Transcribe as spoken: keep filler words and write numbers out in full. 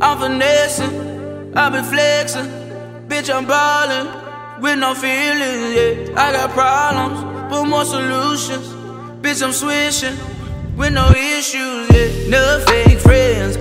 I'm finessing, I been flexing. Bitch, I'm ballin' with no feelings, yeah. I got problems, but more solutions. Bitch, I'm switching with no issues, yeah. No fake friends.